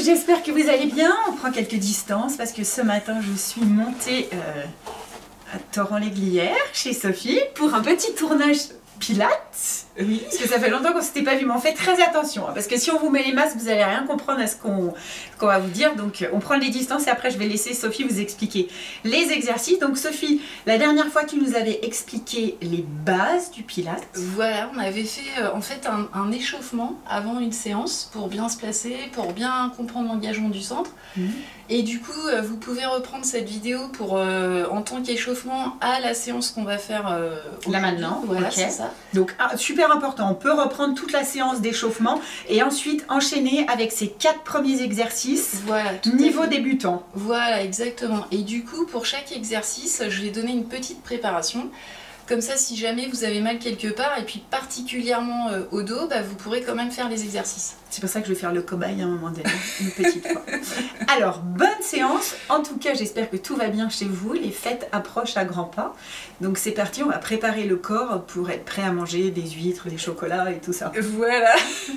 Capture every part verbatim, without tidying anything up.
j'espère que vous allez bien. On prend quelques distances parce que ce matin, je suis montée euh, à Torrent-l'Aiguilière chez Sophie pour un petit tournage Pilates. Oui. Parce que ça fait longtemps qu'on ne s'était pas vu, mais on fait très attention. Hein, parce que si on vous met les masques, vous n'allez rien comprendre à ce qu'on qu'on va vous dire. Donc on prend les distances et après je vais laisser Sophie vous expliquer les exercices. Donc Sophie, la dernière fois tu nous avais expliqué les bases du Pilates. Voilà, on avait fait euh, en fait un, un échauffement avant une séance pour bien se placer, pour bien comprendre l'engagement du centre. Mmh. Et du coup, euh, vous pouvez reprendre cette vidéo pour euh, en tant qu'échauffement à la séance qu'on va faire euh, là maintenant. Voilà, okay. c'est ça. Donc ah, super important, on peut reprendre toute la séance d'échauffement et ensuite enchaîner avec ces quatre premiers exercices. Voilà, niveau débutant. Voilà, exactement. Et du coup, pour chaque exercice, je vais donner une petite préparation. Comme ça, si jamais vous avez mal quelque part, et puis particulièrement euh, au dos, bah, vous pourrez quand même faire les exercices. C'est pour ça que je vais faire le cobaye à un moment donné, une petite fois. Alors, bonne séance. En tout cas, j'espère que tout va bien chez vous. Les fêtes approchent à grands pas. Donc c'est parti, on va préparer le corps pour être prêt à manger des huîtres, des chocolats et tout ça. Voilà.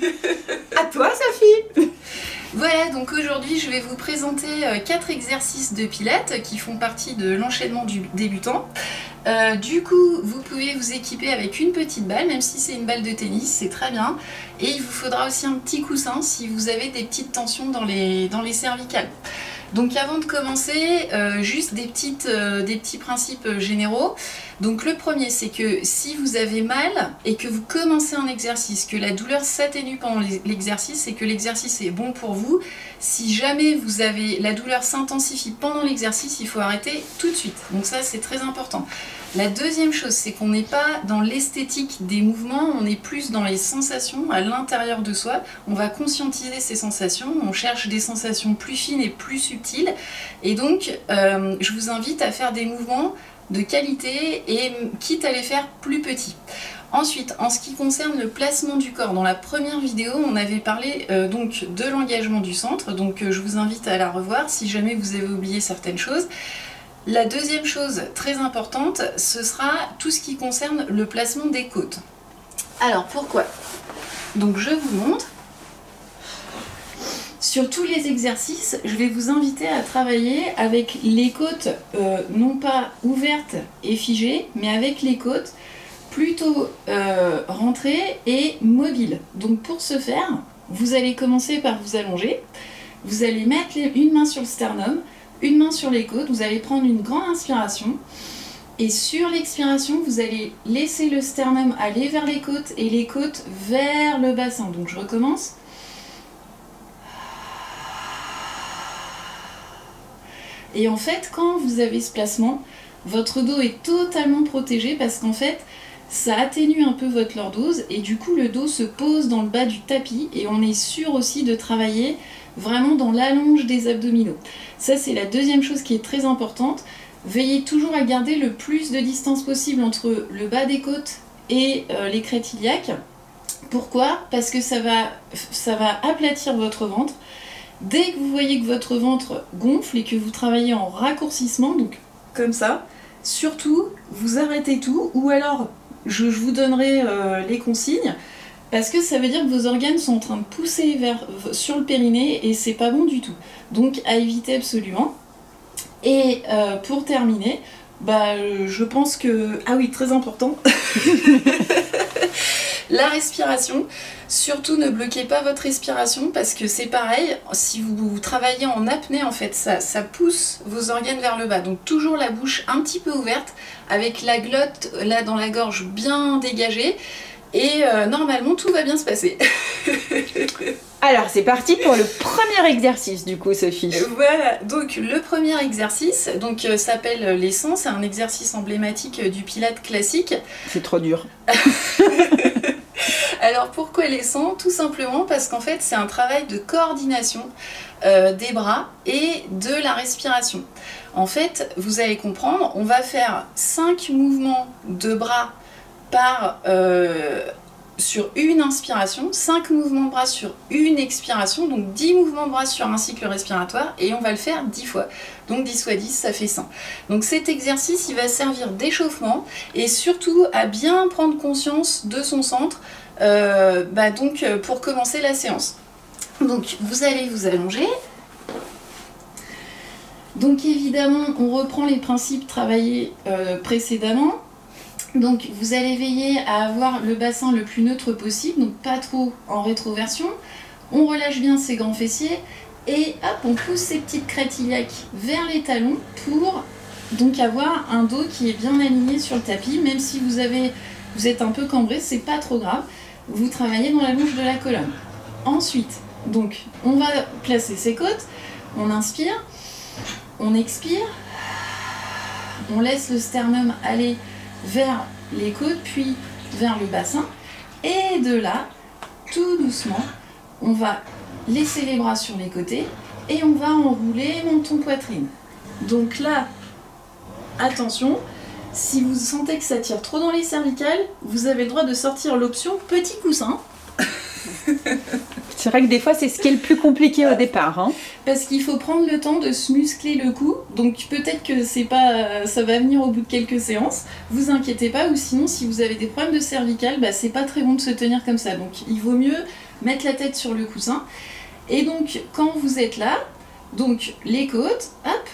À toi, Sophie. Voilà, donc aujourd'hui je vais vous présenter quatre exercices de pilates qui font partie de l'enchaînement du débutant. Euh, du coup, vous pouvez vous équiper avec une petite balle, même si c'est une balle de tennis, c'est très bien. Et il vous faudra aussi un petit coussin si vous avez des petites tensions dans les, dans les cervicales. Donc avant de commencer, euh, juste des, petites, euh, des petits principes généraux. Donc le premier, c'est que si vous avez mal et que vous commencez un exercice, que la douleur s'atténue pendant l'exercice et que l'exercice est bon pour vous, si jamais vous avez la douleur s'intensifie pendant l'exercice, il faut arrêter tout de suite. Donc ça, c'est très important. La deuxième chose, c'est qu'on n'est pas dans l'esthétique des mouvements, on est plus dans les sensations à l'intérieur de soi. On va conscientiser ces sensations, on cherche des sensations plus fines et plus subtiles. Et donc, euh, je vous invite à faire des mouvements de qualité et quitte à les faire plus petits. Ensuite, en ce qui concerne le placement du corps, dans la première vidéo, on avait parlé euh, donc de l'engagement du centre, donc euh, je vous invite à la revoir si jamais vous avez oublié certaines choses. La deuxième chose très importante, ce sera tout ce qui concerne le placement des côtes. Alors pourquoi? Donc je vous montre. Sur tous les exercices, je vais vous inviter à travailler avec les côtes euh, non pas ouvertes et figées, mais avec les côtes plutôt euh, rentrées et mobiles. Donc pour ce faire, vous allez commencer par vous allonger. Vous allez mettre une main sur le sternum, une main sur les côtes, vous allez prendre une grande inspiration et sur l'expiration, vous allez laisser le sternum aller vers les côtes et les côtes vers le bassin. Donc je recommence. Et en fait, quand vous avez ce placement, votre dos est totalement protégé parce qu'en fait, ça atténue un peu votre lordose et du coup, le dos se pose dans le bas du tapis et on est sûr aussi de travailler vraiment dans l'allonge des abdominaux. Ça, c'est la deuxième chose qui est très importante. Veillez toujours à garder le plus de distance possible entre le bas des côtes et euh, les crêtes iliaques. Pourquoi? Parce que ça va, ça va aplatir votre ventre. Dès que vous voyez que votre ventre gonfle et que vous travaillez en raccourcissement, donc comme ça, surtout, vous arrêtez tout, ou alors je, je vous donnerai euh, les consignes, parce que ça veut dire que vos organes sont en train de pousser vers, sur le périnée et c'est pas bon du tout. Donc à éviter absolument. Et euh, pour terminer, bah, je pense que... Ah oui, très important la respiration. Surtout ne bloquez pas votre respiration parce que c'est pareil, si vous, vous travaillez en apnée en fait, ça, ça pousse vos organes vers le bas. Donc toujours la bouche un petit peu ouverte, avec la glotte là dans la gorge bien dégagée. Et euh, normalement tout va bien se passer. Alors c'est parti pour le premier exercice du coup, Sophie. Voilà, donc le premier exercice donc euh, s'appelle les sons, c'est un exercice emblématique euh, du Pilates classique. C'est trop dur. Alors pourquoi les sons? Tout simplement parce qu'en fait c'est un travail de coordination euh, des bras et de la respiration. En fait, vous allez comprendre, on va faire cinq mouvements de bras par euh, sur une inspiration, cinq mouvements de bras sur une expiration, donc dix mouvements de bras sur un cycle respiratoire et on va le faire dix fois. Donc dix fois dix, ça fait cent. Donc cet exercice, il va servir d'échauffement et surtout à bien prendre conscience de son centre euh, bah donc pour commencer la séance. Donc vous allez vous allonger. Donc évidemment, on reprend les principes travaillés euh, précédemment. Donc vous allez veiller à avoir le bassin le plus neutre possible, donc pas trop en rétroversion. On relâche bien ses grands fessiers et hop, on pousse ces petites crêtes iliaques vers les talons pour donc avoir un dos qui est bien aligné sur le tapis. Même si vous, avez, vous êtes un peu cambré, c'est pas trop grave. Vous travaillez dans la longe de la colonne. Ensuite, donc on va placer ses côtes, on inspire, on expire, on laisse le sternum aller vers les côtes, puis vers le bassin. Et de là, tout doucement, on va laisser les bras sur les côtés et on va enrouler menton-poitrine. Donc là, attention, si vous sentez que ça tire trop dans les cervicales, vous avez le droit de sortir l'option petit coussin. C'est vrai que des fois c'est ce qui est le plus compliqué au départ. Hein. Parce qu'il faut prendre le temps de se muscler le cou, donc peut-être que c'est pas, ça va venir au bout de quelques séances. Vous inquiétez pas, ou sinon si vous avez des problèmes de cervicales, bah, c'est pas très bon de se tenir comme ça. Donc il vaut mieux mettre la tête sur le coussin. Et donc quand vous êtes là, donc les côtes, hop,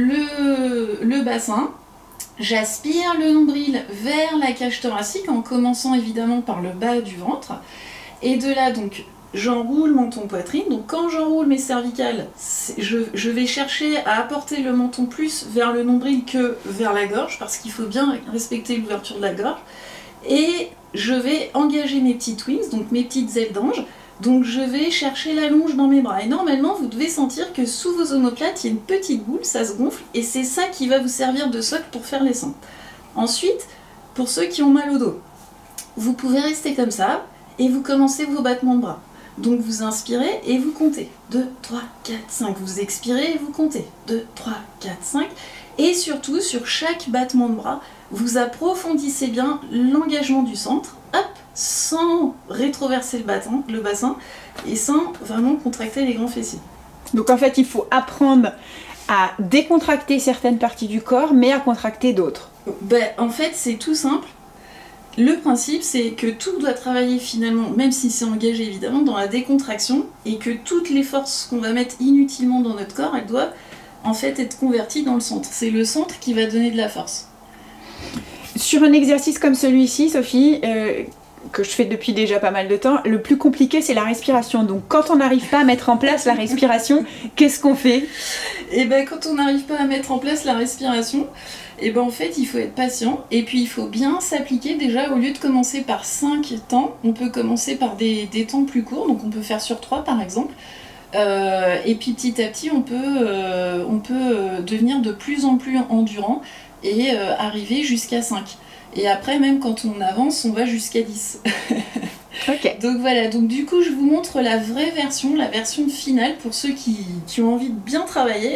le, le bassin, j'aspire le nombril vers la cage thoracique en commençant évidemment par le bas du ventre. Et de là, donc, j'enroule menton-poitrine. Donc, quand j'enroule mes cervicales, je, je vais chercher à apporter le menton plus vers le nombril que vers la gorge, parce qu'il faut bien respecter l'ouverture de la gorge. Et je vais engager mes petits twins, donc mes petites ailes d'ange. Donc, je vais chercher la longe dans mes bras. Et normalement, vous devez sentir que sous vos omoplates, il y a une petite boule, ça se gonfle, et c'est ça qui va vous servir de socle pour faire les seins. Ensuite, pour ceux qui ont mal au dos, vous pouvez rester comme ça, et vous commencez vos battements de bras. Donc vous inspirez et vous comptez. deux, trois, quatre, cinq. Vous expirez et vous comptez. deux, trois, quatre, cinq. Et surtout, sur chaque battement de bras, vous approfondissez bien l'engagement du centre, hop, sans rétroverser le, battant, le bassin et sans vraiment contracter les grands fessiers. Donc en fait, il faut apprendre à décontracter certaines parties du corps, mais à contracter d'autres. Ben, en fait, c'est tout simple. Le principe, c'est que tout doit travailler finalement, même si c'est engagé évidemment, dans la décontraction, et que toutes les forces qu'on va mettre inutilement dans notre corps, elles doivent en fait être converties dans le centre. C'est le centre qui va donner de la force. Sur un exercice comme celui-ci, Sophie, euh, que je fais depuis déjà pas mal de temps, le plus compliqué c'est la respiration. Donc quand on n'arrive pas à mettre en place la respiration, qu'est-ce qu'on fait? Et ben quand on n'arrive pas à mettre en place la respiration, et ben en fait il faut être patient et puis il faut bien s'appliquer. Déjà, au lieu de commencer par cinq temps, on peut commencer par des, des temps plus courts, donc on peut faire sur trois par exemple. Euh, et puis petit à petit on peut, euh, on peut euh, devenir de plus en plus endurant et euh, arriver jusqu'à cinq. Et après, même quand on avance, on va jusqu'à dix. Ok. Donc voilà, donc du coup je vous montre la vraie version, la version finale pour ceux qui, qui ont envie de bien travailler.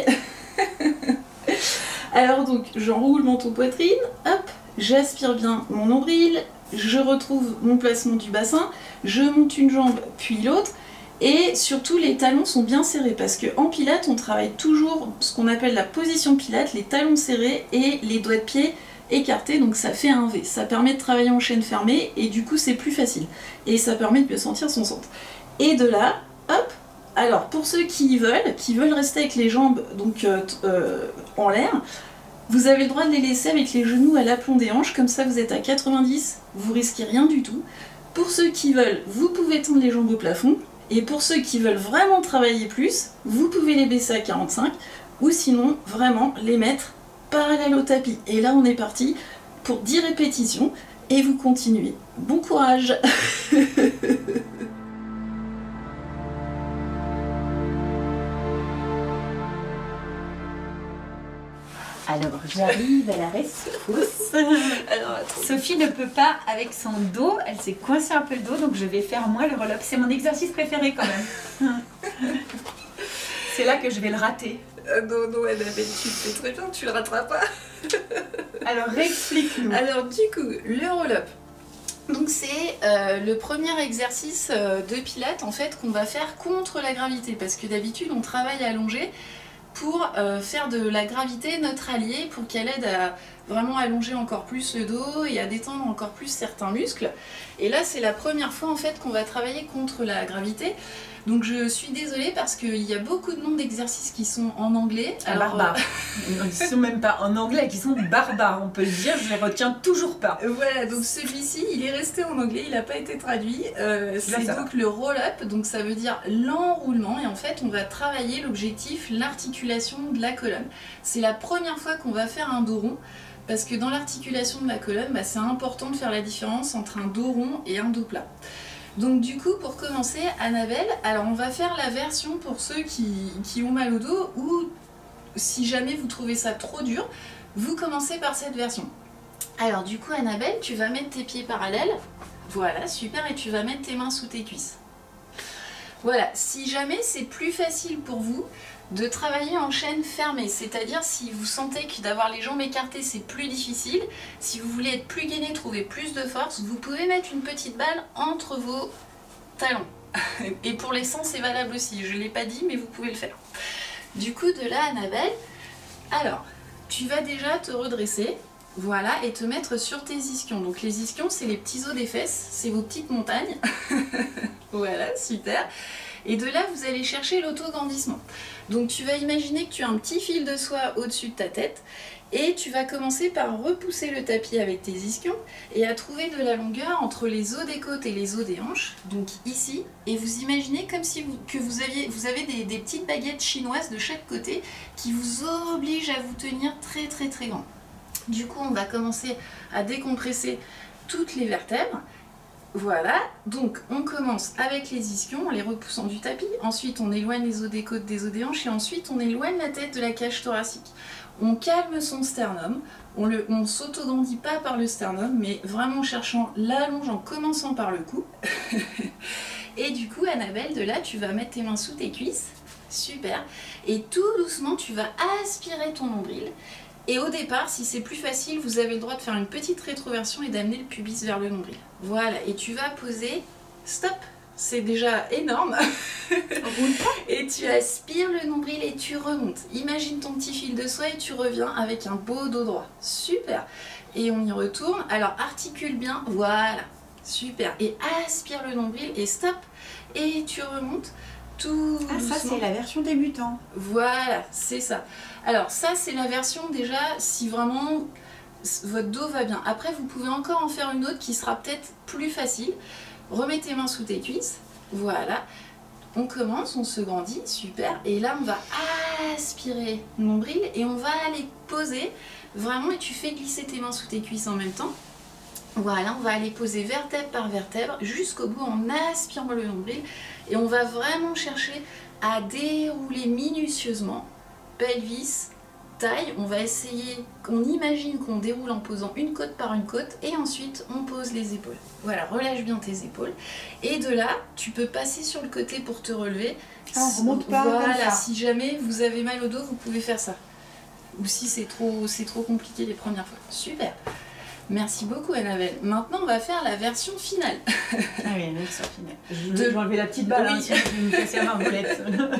Alors donc j'enroule menton-poitrine, hop, j'aspire bien mon nombril, je retrouve mon placement du bassin, je monte une jambe puis l'autre, et surtout les talons sont bien serrés parce qu'en pilates on travaille toujours ce qu'on appelle la position pilates, les talons serrés et les doigts de pied écartés, donc ça fait un V. Ça permet de travailler en chaîne fermée et du coup c'est plus facile. Et ça permet de bien sentir son centre. Et de là, hop, alors pour ceux qui veulent, qui veulent rester avec les jambes donc euh, euh, en l'air, vous avez le droit de les laisser avec les genoux à l'aplomb des hanches, comme ça vous êtes à quatre-vingt-dix, vous risquez rien du tout. Pour ceux qui veulent, vous pouvez tendre les jambes au plafond, et pour ceux qui veulent vraiment travailler plus, vous pouvez les baisser à quarante-cinq, ou sinon vraiment les mettre parallèle au tapis. Et là on est parti pour dix répétitions et vous continuez. Bon courage. Alors j'arrive à la rescousse. Alors Sophie ne peut pas avec son dos, elle s'est coincée un peu le dos, donc je vais faire moi le roll-up. C'est mon exercice préféré quand même. C'est là que je vais le rater. Euh, non, non, Annabelle, tu le fais très bien, tu le rateras pas. Alors réexplique-nous. Alors du coup, le roll-up. Donc c'est euh, le premier exercice euh, de pilates en fait qu'on va faire contre la gravité, parce que d'habitude on travaille allongé pour euh, faire de la gravité notre allié, pour qu'elle aide à vraiment allonger encore plus le dos et à détendre encore plus certains muscles. Et là c'est la première fois en fait qu'on va travailler contre la gravité. Donc je suis désolée parce qu'il y a beaucoup de noms d'exercices qui sont en anglais. Ah, barbares. Euh... Ils ne sont même pas en anglais, qui sont barbares, on peut le dire, je les retiens toujours pas. Voilà, donc celui-ci, il est resté en anglais, il n'a pas été traduit. Euh, c'est Là, donc le roll-up, donc ça veut dire l'enroulement. Et en fait, on va travailler l'objectif, l'articulation de la colonne. C'est la première fois qu'on va faire un dos rond. Parce que dans l'articulation de la colonne, bah, c'est important de faire la différence entre un dos rond et un dos plat. Donc du coup, pour commencer, Annabelle, alors on va faire la version pour ceux qui, qui ont mal au dos, ou si jamais vous trouvez ça trop dur, vous commencez par cette version. Alors du coup, Annabelle, tu vas mettre tes pieds parallèles, voilà, super, et tu vas mettre tes mains sous tes cuisses. Voilà, si jamais c'est plus facile pour vous, de travailler en chaîne fermée, c'est-à-dire si vous sentez que d'avoir les jambes écartées c'est plus difficile, si vous voulez être plus gainé, trouver plus de force, vous pouvez mettre une petite balle entre vos talons. Et pour les seins c'est valable aussi, je ne l'ai pas dit mais vous pouvez le faire. Du coup de là Annabelle, alors tu vas déjà te redresser, voilà, et te mettre sur tes ischions. Donc les ischions c'est les petits os des fesses, c'est vos petites montagnes. Voilà, super. Et de là, vous allez chercher l'autograndissement. Donc tu vas imaginer que tu as un petit fil de soie au-dessus de ta tête et tu vas commencer par repousser le tapis avec tes ischions et à trouver de la longueur entre les os des côtes et les os des hanches, donc ici. Et vous imaginez comme si vous, que vous, aviez, vous avez des, des petites baguettes chinoises de chaque côté qui vous obligent à vous tenir très très très grand. Du coup, on va commencer à décompresser toutes les vertèbres. Voilà, donc on commence avec les ischions en les repoussant du tapis, ensuite on éloigne les os des côtes des os des hanches et ensuite on éloigne la tête de la cage thoracique. On calme son sternum, on ne on s'autograndit pas par le sternum, mais vraiment en cherchant l'allonge en commençant par le cou. Et du coup, Annabelle, de là, tu vas mettre tes mains sous tes cuisses, super, et tout doucement, tu vas aspirer ton nombril. Et au départ, si c'est plus facile, vous avez le droit de faire une petite rétroversion et d'amener le pubis vers le nombril. Voilà, et tu vas poser, stop, c'est déjà énorme. Et tu aspires le nombril et tu remontes. Imagine ton petit fil de soie et tu reviens avec un beau dos droit. Super. Et on y retourne. Alors articule bien, voilà, super. Et aspire le nombril et stop. Et tu remontes. Tout ah, ça c'est la version débutant. Voilà, c'est ça. Alors ça c'est la version déjà si vraiment votre dos va bien. Après vous pouvez encore en faire une autre qui sera peut-être plus facile. Remets tes mains sous tes cuisses. Voilà. On commence, on se grandit, super. Et là on va aspirer le nombril et on va aller poser vraiment et tu fais glisser tes mains sous tes cuisses en même temps. Voilà, on va aller poser vertèbre par vertèbre jusqu'au bout en aspirant le nombril et on va vraiment chercher à dérouler minutieusement pelvis, taille. On va essayer, on imagine qu'on déroule en posant une côte par une côte et ensuite on pose les épaules. Voilà, relâche bien tes épaules et de là tu peux passer sur le côté pour te relever. Ah, on remonte pas voilà, comme ça. Si jamais vous avez mal au dos, vous pouvez faire ça. Ou si c'est trop, c'est trop compliqué les premières fois. Super. Merci beaucoup Annabelle. Maintenant on va faire la version finale. Ah oui, la version finale. Je De... vais enlever la petite balle, oui. Hein, je vais me casser la marbolette.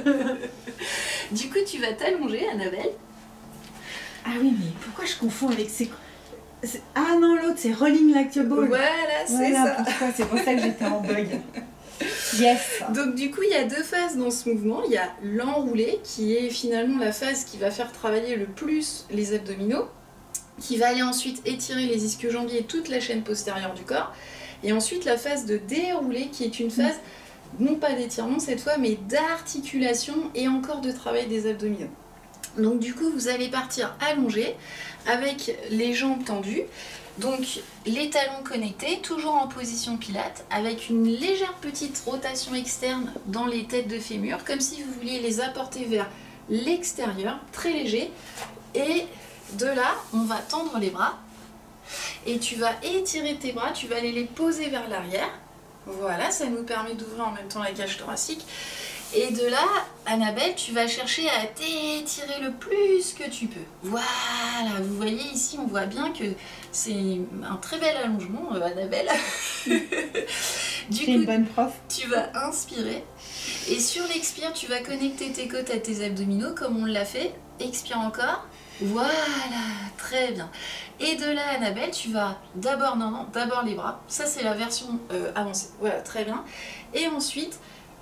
Du coup tu vas t'allonger Annabelle. Ah oui, mais pourquoi je confonds avec ces... Ah non, l'autre c'est Rolling Like a Ball. Voilà, c'est voilà, ça. Pourquoi c'est pour ça que j'étais en bug. Yes. Donc du coup il y a deux phases dans ce mouvement. Il y a l'enroulé qui est finalement la phase qui va faire travailler le plus les abdominaux, qui va aller ensuite étirer les ischio-jambiers et toute la chaîne postérieure du corps. Et ensuite la phase de déroulé qui est une phase, non pas d'étirement cette fois, mais d'articulation et encore de travail des abdominaux. Donc du coup vous allez partir allongé avec les jambes tendues, donc les talons connectés, toujours en position pilate, avec une légère petite rotation externe dans les têtes de fémur, comme si vous vouliez les apporter vers l'extérieur, très léger. Et de là, on va tendre les bras et tu vas étirer tes bras, tu vas aller les poser vers l'arrière. Voilà, ça nous permet d'ouvrir en même temps la cage thoracique. Et de là, Annabelle, tu vas chercher à t'étirer le plus que tu peux. Voilà, vous voyez ici, on voit bien que c'est un très bel allongement, euh, Annabelle. Du coup, une bonne prof. Tu vas inspirer. Et sur l'expire, tu vas connecter tes côtes à tes abdominaux, comme on l'a fait. Expire encore. Voilà, très bien. Et de là, Annabelle, tu vas d'abord, non, non, d'abord les bras. Ça, c'est la version euh, avancée. Voilà, très bien. Et ensuite,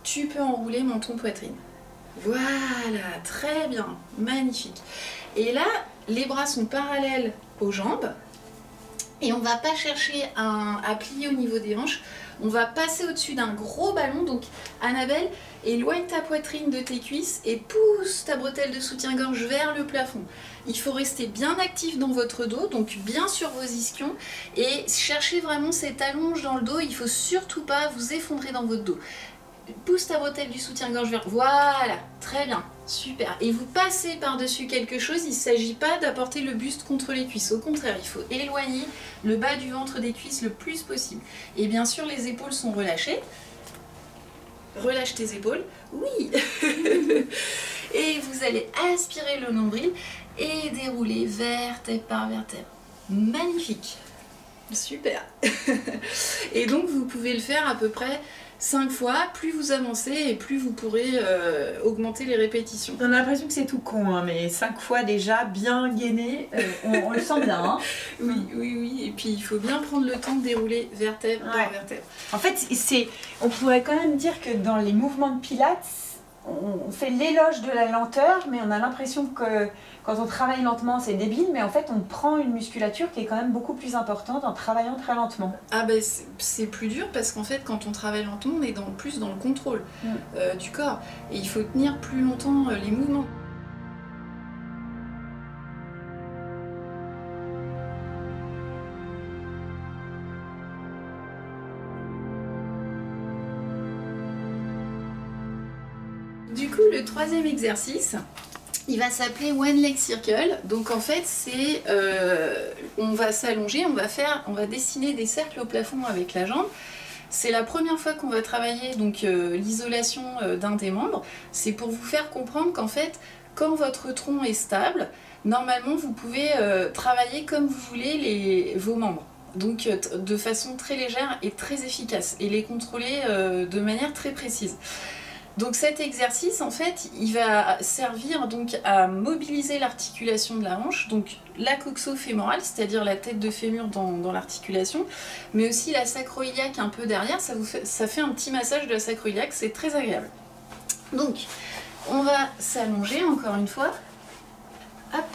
tu peux enrouler menton-poitrine. Voilà, très bien, magnifique. Et là, les bras sont parallèles aux jambes. Et on va pas chercher à, à plier au niveau des hanches, on va passer au-dessus d'un gros ballon. Donc Annabelle, éloigne ta poitrine de tes cuisses et pousse ta bretelle de soutien-gorge vers le plafond. Il faut rester bien actif dans votre dos, donc bien sur vos ischions, et chercher vraiment cette allonge dans le dos. Il ne faut surtout pas vous effondrer dans votre dos. Pousse ta bretelle du soutien-gorge vers... Voilà, très bien, super. Et vous passez par-dessus quelque chose, il ne s'agit pas d'apporter le buste contre les cuisses. Au contraire, il faut éloigner le bas du ventre des cuisses le plus possible. Et bien sûr, les épaules sont relâchées. Relâche tes épaules, oui. Et vous allez aspirer le nombril et dérouler vertèbre par vertèbre. Magnifique. Super. Et donc, vous pouvez le faire à peu près cinq fois, plus vous avancez et plus vous pourrez euh, augmenter les répétitions. On a l'impression que c'est tout con, hein, mais cinq fois déjà, bien gainé, euh, on, on le sent bien. Hein. Oui, oui, oui, et puis il faut bien prendre le temps de dérouler vertèbre par vertèbre. En fait, c'est, on pourrait quand même dire que dans les mouvements de Pilates, on fait l'éloge de la lenteur, mais on a l'impression que quand on travaille lentement, c'est débile, mais en fait, on prend une musculature qui est quand même beaucoup plus importante en travaillant très lentement. Ah ben, c'est plus dur parce qu'en fait, quand on travaille lentement, on est dans, plus dans le contrôle mm. euh, du corps. Et il faut tenir plus longtemps euh, les mouvements. Du coup, le troisième exercice, il va s'appeler One Leg Circle. Donc en fait, c'est euh, on va s'allonger, on va faire, on va dessiner des cercles au plafond avec la jambe. C'est la première fois qu'on va travailler donc euh, l'isolation euh, d'un des membres. C'est pour vous faire comprendre qu'en fait, quand votre tronc est stable, normalement vous pouvez euh, travailler comme vous voulez les, vos membres. Donc euh, de façon très légère et très efficace et les contrôler euh, de manière très précise. Donc cet exercice, en fait, il va servir donc à mobiliser l'articulation de la hanche, donc la coxo-fémorale, c'est-à-dire la tête de fémur dans, dans l'articulation, mais aussi la sacro-iliaque un peu derrière, ça, vous fait, ça fait un petit massage de la sacro-iliaque, c'est très agréable. Donc, on va s'allonger encore une fois. Hop.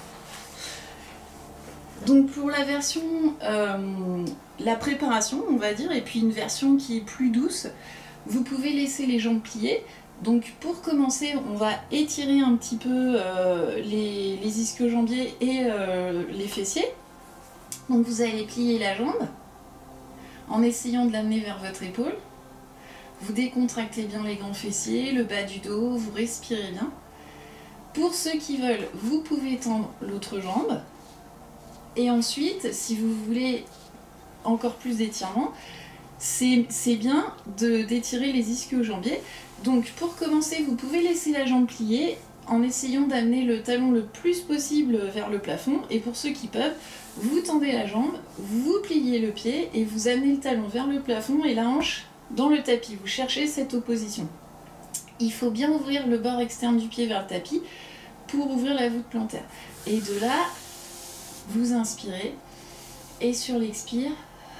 Donc pour la version, euh, la préparation, on va dire, et puis une version qui est plus douce, vous pouvez laisser les jambes pliées. Donc pour commencer, on va étirer un petit peu euh, les, les ischio-jambiers et euh, les fessiers. Donc vous allez plier la jambe en essayant de l'amener vers votre épaule. Vous décontractez bien les grands fessiers, le bas du dos, vous respirez bien. Pour ceux qui veulent, vous pouvez tendre l'autre jambe. Et ensuite, si vous voulez encore plus d'étirement, c'est bien d'étirer les ischio-jambiers. Donc pour commencer, vous pouvez laisser la jambe pliée en essayant d'amener le talon le plus possible vers le plafond. Et pour ceux qui peuvent, vous tendez la jambe, vous pliez le pied et vous amenez le talon vers le plafond et la hanche dans le tapis. Vous cherchez cette opposition. Il faut bien ouvrir le bord externe du pied vers le tapis pour ouvrir la voûte plantaire. Et de là, vous inspirez et sur l'expire,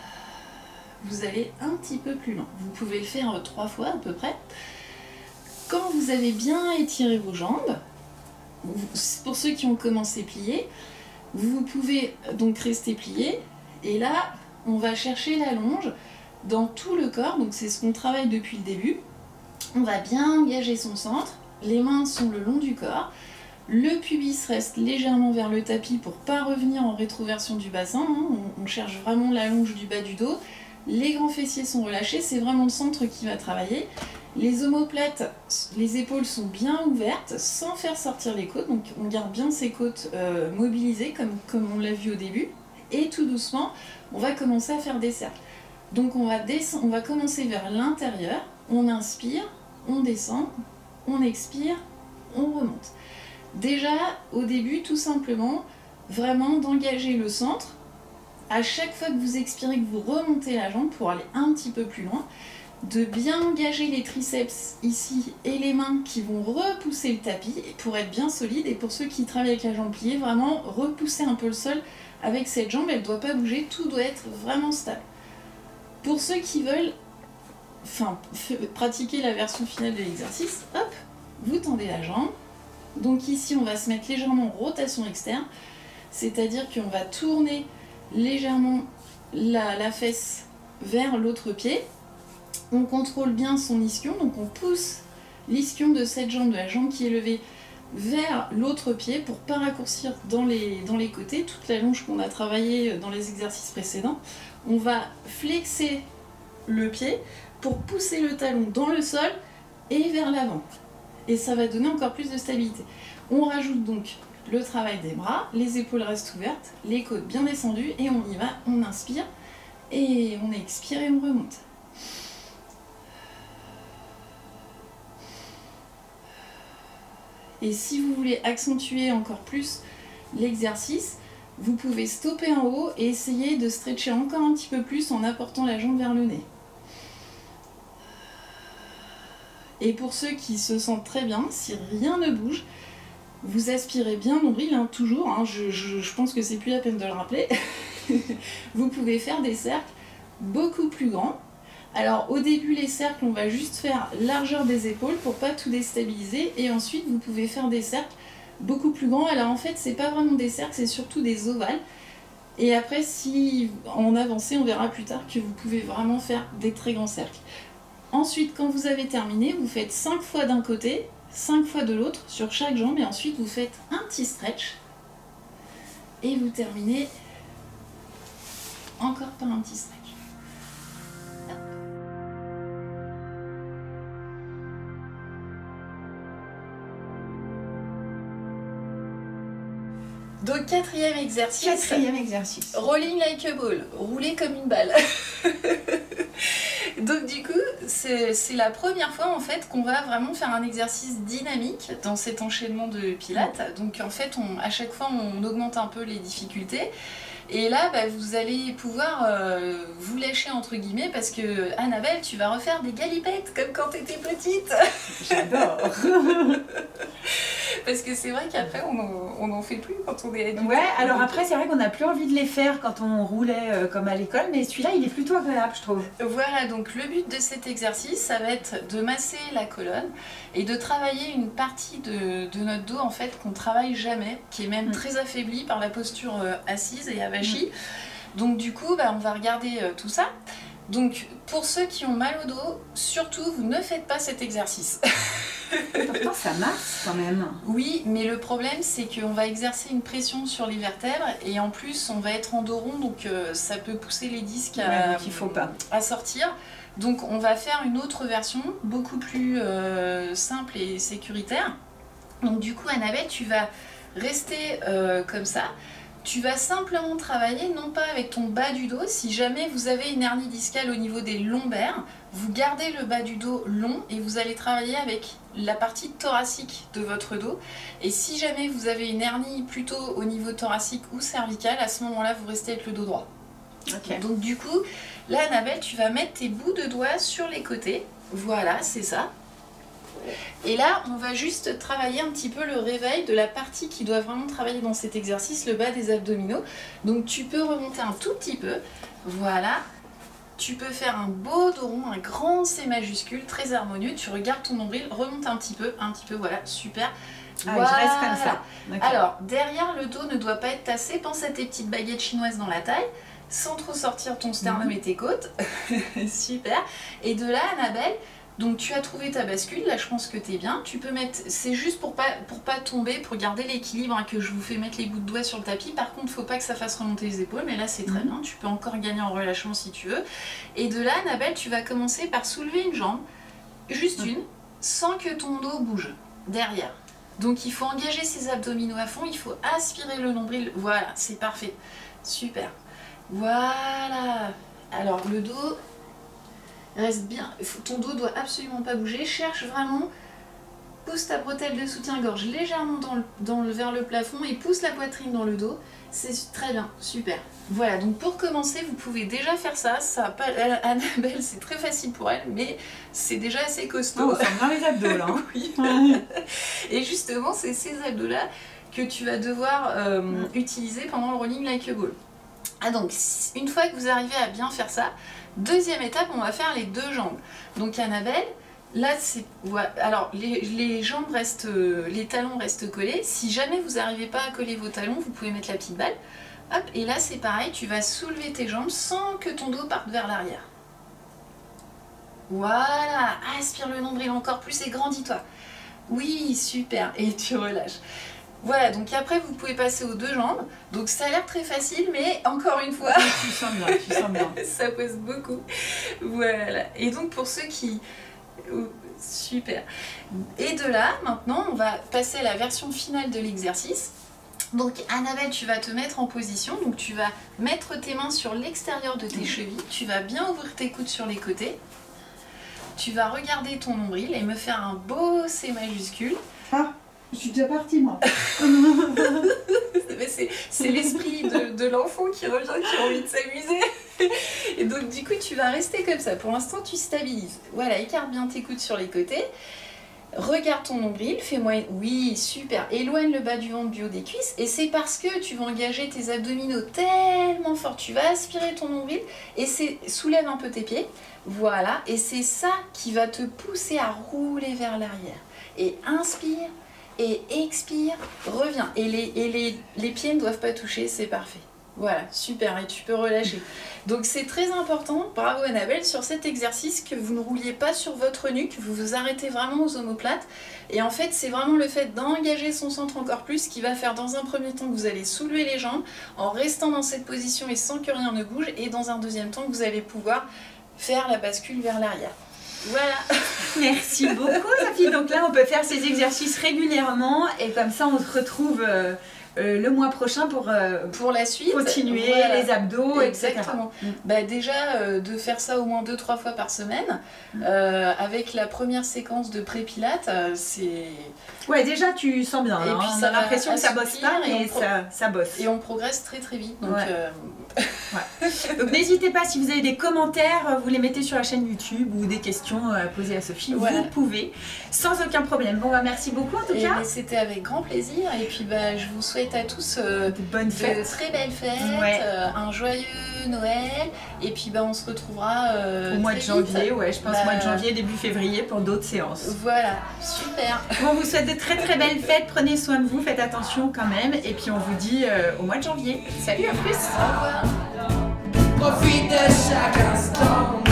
vous allez un petit peu plus loin. Vous pouvez le faire euh, trois fois à peu près. Quand vous avez bien étiré vos jambes, vous, pour ceux qui ont commencé pliés, vous pouvez donc rester plié. Et là, on va chercher la longe dans tout le corps. Donc c'est ce qu'on travaille depuis le début. On va bien engager son centre. Les mains sont le long du corps. Le pubis reste légèrement vers le tapis pour ne pas revenir en rétroversion du bassin. Hein. On, on cherche vraiment la longe du bas du dos. Les grands fessiers sont relâchés, c'est vraiment le centre qui va travailler. Les omoplates, les épaules sont bien ouvertes sans faire sortir les côtes, donc on garde bien ces côtes euh, mobilisées comme, comme on l'a vu au début. Et tout doucement, on va commencer à faire des cercles. Donc on va, on va commencer vers l'intérieur, on inspire, on descend, on expire, on remonte. Déjà, au début, tout simplement, vraiment d'engager le centre. À chaque fois que vous expirez, que vous remontez la jambe pour aller un petit peu plus loin, de bien engager les triceps ici et les mains qui vont repousser le tapis pour être bien solide. Et pour ceux qui travaillent avec la jambe pliée, vraiment repousser un peu le sol avec cette jambe, elle ne doit pas bouger, tout doit être vraiment stable. Pour ceux qui veulent enfin, pratiquer la version finale de l'exercice, hop, vous tendez la jambe. Donc ici, on va se mettre légèrement en rotation externe, c'est-à-dire qu'on va tourner légèrement la, la fesse vers l'autre pied. On contrôle bien son ischion, donc on pousse l'ischion de cette jambe, de la jambe qui est levée, vers l'autre pied pour ne pas raccourcir dans les, dans les côtés, toute la longe qu'on a travaillé dans les exercices précédents. On va flexer le pied pour pousser le talon dans le sol et vers l'avant. Et ça va donner encore plus de stabilité. On rajoute donc le travail des bras, les épaules restent ouvertes, les côtes bien descendues et on y va, on inspire et on expire et on remonte. Et si vous voulez accentuer encore plus l'exercice, vous pouvez stopper en haut et essayer de stretcher encore un petit peu plus en apportant la jambe vers le nez. Et pour ceux qui se sentent très bien, si rien ne bouge, vous aspirez bien nombril, hein, toujours, hein, je, je, je pense que c'est plus la peine de le rappeler. Vous pouvez faire des cercles beaucoup plus grands. Alors au début les cercles, on va juste faire largeur des épaules pour pas tout déstabiliser et ensuite vous pouvez faire des cercles beaucoup plus grands. Alors en fait c'est pas vraiment des cercles, c'est surtout des ovales. Et après si en avancée on verra plus tard que vous pouvez vraiment faire des très grands cercles. Ensuite quand vous avez terminé, vous faites cinq fois d'un côté, cinq fois de l'autre sur chaque jambe et ensuite vous faites un petit stretch et vous terminez encore par un petit stretch. Donc quatrième exercice. Quatrième exercice. Rolling like a ball, rouler comme une balle. Donc du coup, c'est la première fois en fait qu'on va vraiment faire un exercice dynamique dans cet enchaînement de pilates. Donc en fait, on, à chaque fois, on augmente un peu les difficultés. Et là, bah, vous allez pouvoir euh, vous lâcher entre guillemets parce que Annabelle, tu vas refaire des galipettes comme quand tu étais petite. J'adore. Parce que c'est vrai qu'après, on n'en fait plus quand on est adulte. Ouais, alors après, c'est vrai qu'on n'a plus envie de les faire quand on roulait euh, comme à l'école, mais celui-là, il est plutôt agréable, je trouve. Voilà, donc le but de cet exercice, ça va être de masser la colonne et de travailler une partie de, de notre dos, en fait, qu'on travaille jamais, qui est même mmh. très affaiblie par la posture euh, assise et avachie. Mmh. Donc du coup, bah, on va regarder euh, tout ça. Donc, pour ceux qui ont mal au dos, surtout, vous ne faites pas cet exercice. Pourtant, ça masse quand même. Oui, mais le problème, c'est qu'on va exercer une pression sur les vertèbres et en plus, on va être en dos rond, donc euh, ça peut pousser les disques à, ouais, donc il faut pas. à sortir. Donc, on va faire une autre version, beaucoup plus euh, simple et sécuritaire. Donc, du coup, Annabelle, tu vas rester euh, comme ça. Tu vas simplement travailler, non pas avec ton bas du dos, si jamais vous avez une hernie discale au niveau des lombaires, vous gardez le bas du dos long et vous allez travailler avec la partie thoracique de votre dos. Et si jamais vous avez une hernie plutôt au niveau thoracique ou cervical, à ce moment-là, vous restez avec le dos droit. Okay. Donc du coup, là, Annabelle, tu vas mettre tes bouts de doigts sur les côtés. Voilà, c'est ça. Et là, on va juste travailler un petit peu le réveil de la partie qui doit vraiment travailler dans cet exercice, le bas des abdominaux. Donc tu peux remonter un tout petit peu, voilà. Tu peux faire un beau dos rond, un grand C majuscule, très harmonieux. Tu regardes ton nombril, remonte un petit peu, un petit peu, voilà, super. Ah, voilà. Je reste comme ça. Okay. Alors, derrière le dos ne doit pas être tassé. Pense à tes petites baguettes chinoises dans la taille, sans trop sortir ton sternum mmh. et tes côtes. Super. Et de là, Annabelle, donc tu as trouvé ta bascule, là je pense que tu es bien. Tu peux mettre, c'est juste pour pas, pour pas tomber, pour garder l'équilibre, hein, que je vous fais mettre les bouts de doigts sur le tapis. Par contre, faut pas que ça fasse remonter les épaules, mais là c'est très mmh. bien. Tu peux encore gagner en relâchement si tu veux. Et de là, Annabelle, tu vas commencer par soulever une jambe, juste mmh. une, sans que ton dos bouge, derrière. Donc il faut engager ses abdominaux à fond, il faut aspirer le nombril. Voilà, c'est parfait. Super. Voilà. Alors le dos... Reste bien, ton dos doit absolument pas bouger, cherche vraiment, pousse ta bretelle de soutien-gorge légèrement dans le, dans le, vers le plafond et pousse la poitrine dans le dos, c'est très bien, super. Voilà, donc pour commencer, vous pouvez déjà faire ça, ça pas, Annabelle c'est très facile pour elle, mais c'est déjà assez costaud. Oh, ça me les abdos là. Oui. Et justement, c'est ces abdos-là que tu vas devoir euh, mm. utiliser pendant le rolling like a ball. Ah donc, une fois que vous arrivez à bien faire ça, deuxième étape, on va faire les deux jambes. Donc Annabelle, là c'est... Ouais, alors les, les jambes restent... Les talons restent collés. Si jamais vous n'arrivez pas à coller vos talons, vous pouvez mettre la petite balle. Hop, et là c'est pareil, tu vas soulever tes jambes sans que ton dos parte vers l'arrière. Voilà, aspire le nombril encore plus et grandis-toi. Oui, super, et tu relâches. Voilà, donc après vous pouvez passer aux deux jambes. Donc ça a l'air très facile, mais encore une fois, tu sens bien, tu sens bien. Ça pose beaucoup. Voilà. Et donc pour ceux qui... Oh, super. Et de là, maintenant, on va passer à la version finale de l'exercice. Donc Annabelle, tu vas te mettre en position. Donc tu vas mettre tes mains sur l'extérieur de tes chevilles. Tu vas bien ouvrir tes coudes sur les côtés. Tu vas regarder ton nombril et me faire un beau C majuscule. Ah, je suis déjà partie, moi. C'est l'esprit de, de l'enfant qui revient, qui a envie de s'amuser. Et donc du coup, tu vas rester comme ça. Pour l'instant, tu stabilises. Voilà, écarte bien tes coudes sur les côtés. Regarde ton nombril, fais-moi... Oui, super. Éloigne le bas du ventre du haut des cuisses. Et c'est parce que tu vas engager tes abdominaux tellement fort. Tu vas aspirer ton nombril et c'est soulève un peu tes pieds. Voilà. Et c'est ça qui va te pousser à rouler vers l'arrière. Et inspire et expire. Reviens. Et les, et les, les pieds ne doivent pas toucher, c'est parfait. Voilà, super, et tu peux relâcher. Donc c'est très important, bravo Annabelle, sur cet exercice que vous ne rouliez pas sur votre nuque, vous vous arrêtez vraiment aux omoplates. Et en fait, c'est vraiment le fait d'engager son centre encore plus qui va faire dans un premier temps que vous allez soulever les jambes en restant dans cette position et sans que rien ne bouge. Et dans un deuxième temps, vous allez pouvoir faire la bascule vers l'arrière. Voilà. Merci beaucoup Sophie. Donc là, on peut faire ces exercices régulièrement et comme ça, on se retrouve... Euh... Euh, le mois prochain pour, euh, pour la suite, continuer voilà. Les abdos, exactement. et cetera. Mm. Bah déjà, euh, de faire ça au moins deux trois fois par semaine, mm. euh, avec la première séquence de pré-pilates, euh, c'est... Ouais, déjà tu sens bien, et hein, puis on a l'impression que ça bosse pas, mais ça, ça bosse. Et on progresse très très vite, donc... Ouais. Euh... ouais. Donc n'hésitez pas, si vous avez des commentaires, vous les mettez sur la chaîne YouTube ou des questions à poser à Sophie, voilà. Vous pouvez, sans aucun problème. Bon bah merci beaucoup en tout et cas. C'était avec grand plaisir, et puis bah je vous souhaite à tous euh, de bonnes fêtes, de très belles fêtes, ouais. euh, un joyeux Noël, et puis bah on se retrouvera euh, au mois de janvier, vite. ouais, je pense bah... mois de janvier, début février pour d'autres séances. Voilà, super. Bon, on vous souhaite de très très belles fêtes, prenez soin de vous, faites attention quand même, et puis on vous dit euh, au mois de janvier. Salut, à plus. Au revoir. Profite de chaque instant.